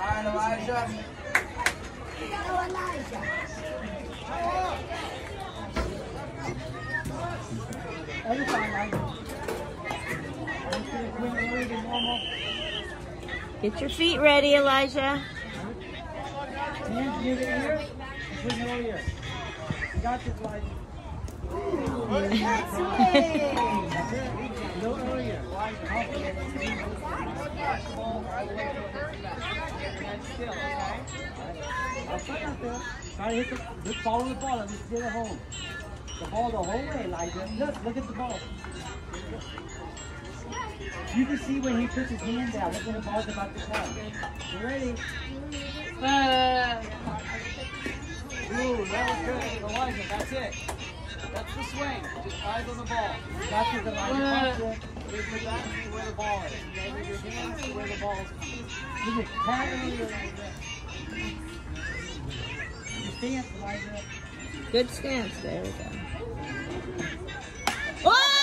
right, Elijah. Every time, Elijah. Get your feet ready, Elijah. Hands near the ear, and swing it over here. You got this, Elijah. That's it. A little earlier. Still, okay? I'll start out there. Try to hit the, just follow the ball and just get it home. The ball the whole way, Elijah. Look at the ball. You can see when he puts his hand down. Look when the ball's about to come. You ready? Ooh, that was good. Elijah, that's it. That's the swing. Just eyes on the ball. That's what Elijah wants. Move your back to where the ball is. Move your hands to where the ball is coming. You just tap it over. Your stance, Elijah. Good stance. There we go. Oh!